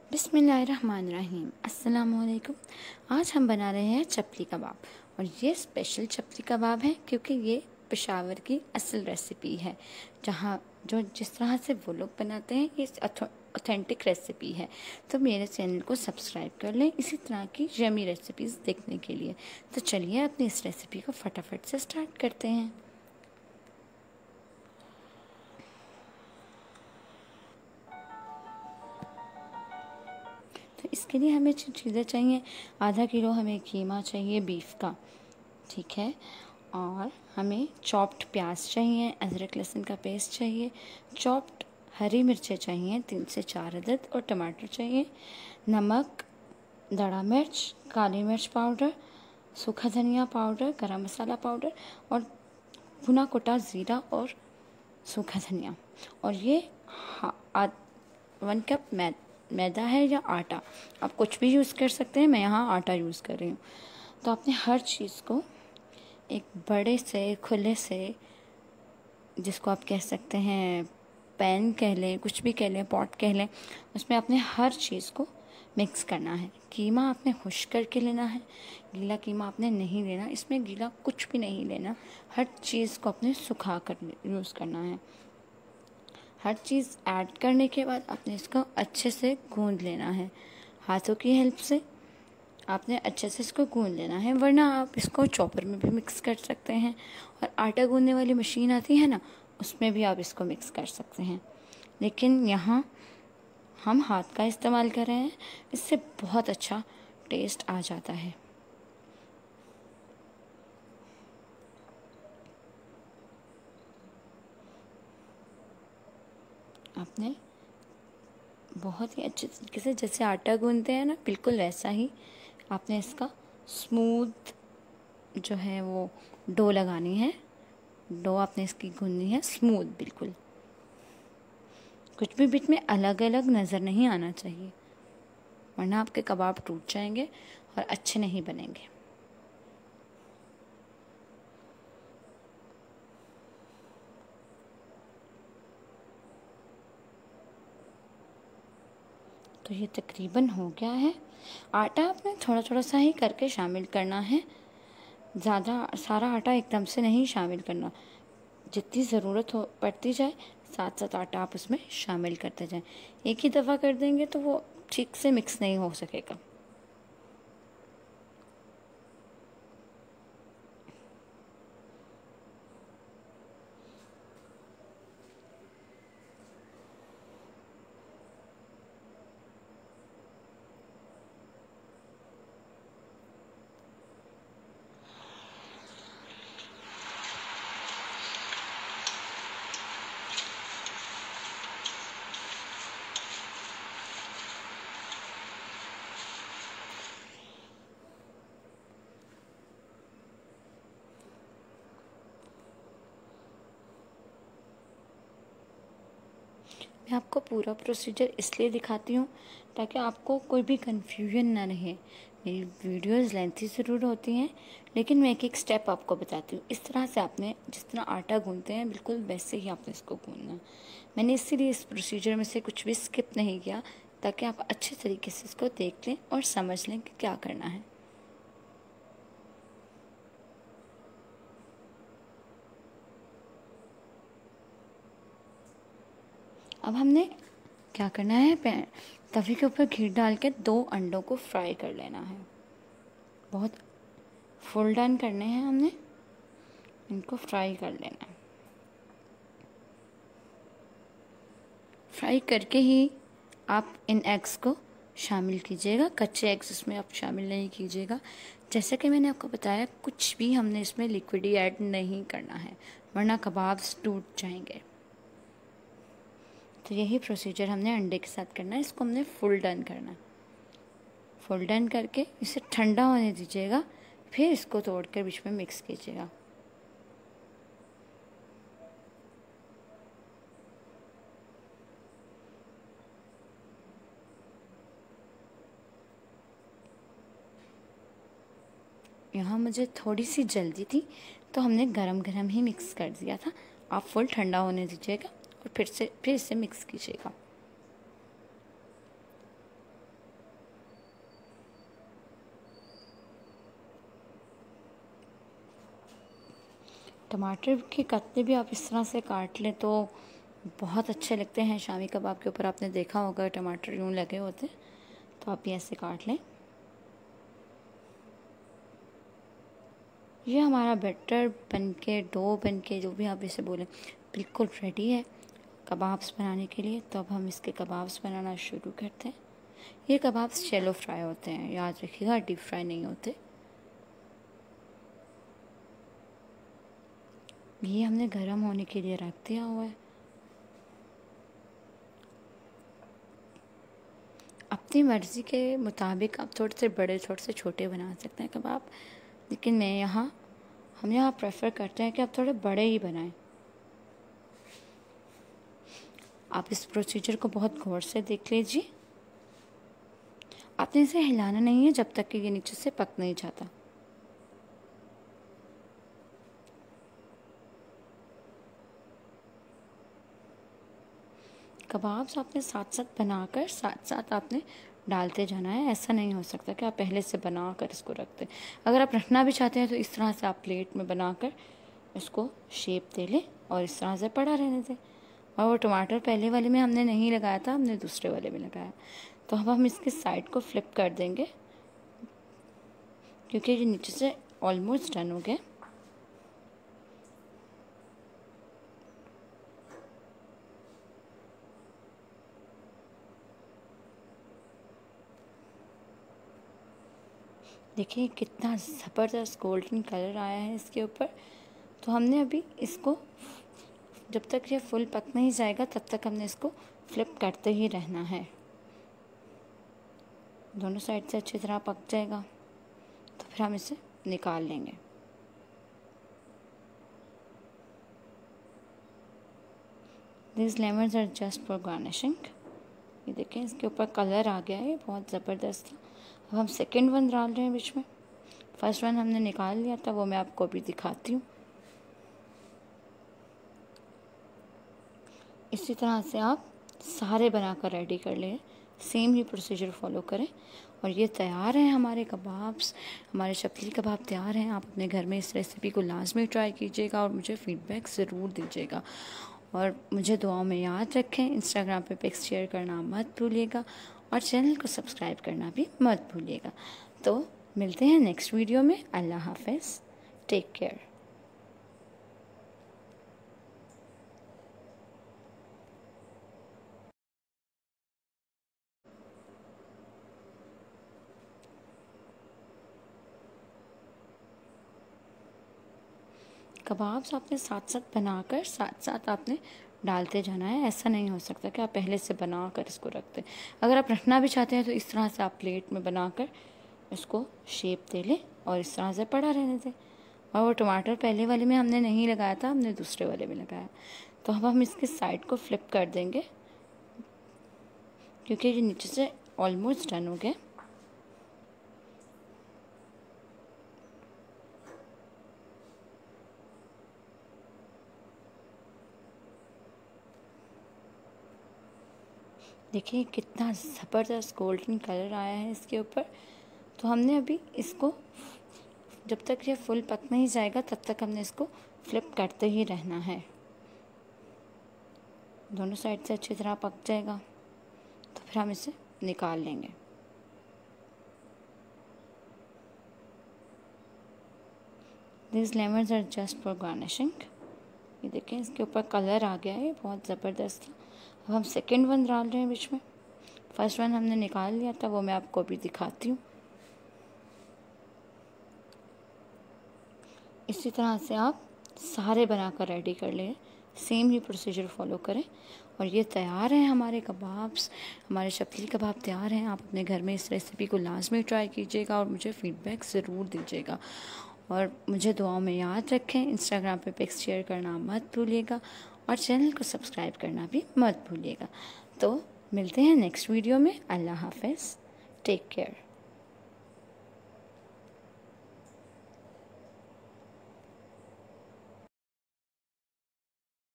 बिस्मिल्लाहिर्रहमानिर्रहीम। अस्सलामुअलैकुम। आज हम बना रहे हैं चपली कबाब, और ये स्पेशल चपली कबाब है क्योंकि ये पेशावर की असल रेसिपी है। जिस तरह से वो लोग बनाते हैं ये ऑथेंटिक रेसिपी है। तो मेरे चैनल को सब्सक्राइब कर लें इसी तरह की यमी रेसिपीज़ देखने के लिए। तो चलिए अपनी इस रेसिपी को फटाफट से स्टार्ट करते हैं। तो इसके लिए हमें चीज़ें चाहिए। आधा किलो हमें कीमा चाहिए बीफ का, ठीक है। और हमें चॉप्ड प्याज चाहिए, अदरक लहसुन का पेस्ट चाहिए, चॉप्ड हरी मिर्चें चाहिए 3 से 4 अदद, और टमाटर चाहिए। नमक, दड़ा मिर्च, काली मिर्च पाउडर, सूखा धनिया पाउडर, गरम मसाला पाउडर, और भुना कुटा ज़ीरा और सूखा धनिया। और ये 1 कप मैदा है या आटा, आप कुछ भी यूज़ कर सकते हैं। मैं यहाँ आटा यूज़ कर रही हूँ। तो आपने हर चीज़ को एक बड़े से खुले से, जिसको आप कह सकते हैं पैन कह लें, कुछ भी कह लें, पॉट कह लें, उसमें आपने हर चीज़ को मिक्स करना है। कीमा आपने खुश्क करके लेना है, गीला कीमा आपने नहीं लेना, इसमें गीला कुछ भी नहीं लेना। हर चीज़ को आपने सुखा कर यूज़ करना है। हर चीज़ ऐड करने के बाद आपने इसको अच्छे से गूंद लेना है। हाथों की हेल्प से आपने अच्छे से इसको गूंद लेना है, वरना आप इसको चॉपर में भी मिक्स कर सकते हैं। और आटा गूंदने वाली मशीन आती है ना, उसमें भी आप इसको मिक्स कर सकते हैं। लेकिन यहाँ हम हाथ का इस्तेमाल कर रहे हैं, इससे बहुत अच्छा टेस्ट आ जाता है। आपने बहुत ही अच्छे तरीके से, जैसे आटा गूंदते हैं ना, बिल्कुल वैसा ही आपने इसका स्मूथ जो है वो डो लगानी है। डो आपने इसकी गूंदनी है स्मूथ बिल्कुल। कुछ भी बीच में अलग अलग नज़र नहीं आना चाहिए, वरना आपके कबाब टूट जाएंगे और अच्छे नहीं बनेंगे। तो ये तकरीबन हो गया है। आटा आपने थोड़ा थोड़ा सा ही करके शामिल करना है, ज़्यादा सारा आटा एकदम से नहीं शामिल करना। जितनी ज़रूरत हो पड़ती जाए साथ साथ आटा आप उसमें शामिल करते जाएं। एक ही दफ़ा कर देंगे तो वो ठीक से मिक्स नहीं हो सकेगा। मैं आपको पूरा प्रोसीजर इसलिए दिखाती हूँ ताकि आपको कोई भी कन्फ्यूजन ना रहे। मेरी वीडियोस लेंथी ज़रूर होती हैं, लेकिन मैं एक एक स्टेप आपको बताती हूँ। इस तरह से आपने जिस तरह आटा गूंदते हैं बिल्कुल वैसे ही आपने इसको गूंदना है। मैंने इसीलिए इस प्रोसीजर में से कुछ भी स्किप नहीं किया, ताकि आप अच्छे तरीके से इसको देख लें और समझ लें कि क्या करना है। अब हमने क्या करना है, तवे के ऊपर घी डाल के 2 अंडों को फ्राई कर लेना है। बहुत फुल डन करने हैं हमने, इनको फ्राई कर लेना है। फ्राई करके ही आप इन एग्स को शामिल कीजिएगा, कच्चे एग्स इसमें आप शामिल नहीं कीजिएगा। जैसे कि मैंने आपको बताया, कुछ भी हमने इसमें लिक्विड ऐड नहीं करना है, वरना कबाब्स टूट जाएंगे। तो यही प्रोसीजर हमने अंडे के साथ करना है। इसको हमने फुल डन करना है। फुल डन करके इसे ठंडा होने दीजिएगा, फिर इसको तोड़कर बीच में मिक्स कीजिएगा। यहाँ मुझे थोड़ी सी जल्दी थी तो हमने गरम गरम ही मिक्स कर दिया था। आप फुल ठंडा होने दीजिएगा और फिर इसे मिक्स कीजिएगा। टमाटर के कतले भी आप इस तरह से काट लें तो बहुत अच्छे लगते हैं। शामी कबाब के ऊपर आपने देखा होगा टमाटर यूँ लगे होते, तो आप ये ऐसे काट लें। ये हमारा बैटर बनके, डो बनके, जो भी आप इसे बोलें, बिल्कुल रेडी है कबाब्स बनाने के लिए। तो अब हम इसके कबाब्स बनाना शुरू करते हैं। ये कबाब्स शैलो फ्राई होते हैं, याद रखिएगा, डीप फ्राई नहीं होते। ये हमने गर्म होने के लिए रख दिया हुआ है। अपनी मर्ज़ी के मुताबिक आप थोड़े से बड़े, थोड़े से छोटे बना सकते हैं कबाब, लेकिन हम यहाँ प्रेफर करते हैं कि आप थोड़े बड़े ही बनाएं। आप इस प्रोसीजर को बहुत गौर से देख लीजिए। आपने इसे हिलाना नहीं है जब तक कि ये नीचे से पक नहीं जाता। कबाब्स आपने साथ साथ बनाकर साथ साथ आपने डालते जाना है। ऐसा नहीं हो सकता कि आप पहले से बना कर इसको रख दें। अगर आप रखना भी चाहते हैं तो इस तरह से आप प्लेट में बनाकर इसको शेप दे लें और इस तरह से पड़ा रहने दें। और वो टमाटर पहले वाले में हमने नहीं लगाया था, हमने दूसरे वाले में लगाया। तो अब हम इसके साइड को फ्लिप कर देंगे क्योंकि ये नीचे से ऑलमोस्ट डन हो गया। देखिए कितना ज़बरदस्त गोल्डन कलर आया है इसके ऊपर। तो हमने अभी इसको, जब तक ये फुल पक नहीं जाएगा तब तक हमने इसको फ्लिप करते ही रहना है। दोनों साइड से अच्छी तरह पक जाएगा तो फिर हम इसे निकाल लेंगे। These lemons are just for garnishing। ये देखें इसके ऊपर कलर आ गया है, बहुत ज़बरदस्त। अब हम सेकंड वन डाल रहे हैं बीच में। फर्स्ट वन हमने निकाल लिया था, वो मैं आपको अभी दिखाती हूँ। इसी तरह से आप सारे बनाकर रेडी कर लें, सेम ही प्रोसीजर फॉलो करें। और ये तैयार हैं हमारे कबाब्स, हमारे शपली कबाब तैयार हैं। आप अपने घर में इस रेसिपी को लाजमी ट्राई कीजिएगा और मुझे फ़ीडबैक ज़रूर दीजिएगा। और मुझे दुआओं में याद रखें। इंस्टाग्राम पे पिक्स शेयर करना मत भूलिएगा और चैनल को सब्सक्राइब करना भी मत भूलिएगा। तो मिलते हैं नेक्स्ट वीडियो में। अल्लाह हाफ़िज़, टेक केयर। कबाब्स आपने साथ साथ बनाकर साथ साथ आपने डालते जाना है। ऐसा नहीं हो सकता कि आप पहले से बना कर इसको रख दें। अगर आप रखना भी चाहते हैं तो इस तरह से आप प्लेट में बनाकर इसको शेप दे लें और इस तरह से पड़ा रहने दें। और वो टमाटर पहले वाले में हमने नहीं लगाया था, हमने दूसरे वाले में लगाया। तो अब हम इसके साइड को फ्लिप कर देंगे क्योंकि ये नीचे से ऑलमोस्ट डन हो गया। देखिए कितना ज़बरदस्त गोल्डन कलर आया है इसके ऊपर। तो हमने अभी इसको, जब तक ये फुल पक नहीं जाएगा तब तक हमने इसको फ्लिप करते ही रहना है। दोनों साइड से अच्छी तरह पक जाएगा तो फिर हम इसे निकाल लेंगे। These lemons are just for garnishing। ये देखें इसके ऊपर कलर आ गया है, बहुत ज़बरदस्त। अब हम सेकंड वन डाल रहे हैं बीच में। फर्स्ट वन हमने निकाल लिया था, वो मैं आपको अभी दिखाती हूँ। इसी तरह से आप सारे बनाकर रेडी कर लें, सेम ही प्रोसीजर फॉलो करें। और ये तैयार हैं हमारे कबाब्स, हमारे शपली कबाब तैयार हैं। आप अपने घर में इस रेसिपी को लाजमी ट्राई कीजिएगा और मुझे फ़ीडबैक ज़रूर दीजिएगा। और मुझे दुआओं में याद रखें। इंस्टाग्राम पे पिक्स शेयर करना मत भूलिएगा और चैनल को सब्सक्राइब करना भी मत भूलिएगा। तो मिलते हैं नेक्स्ट वीडियो में। अल्लाह हाफ़िज़, टेक केयर।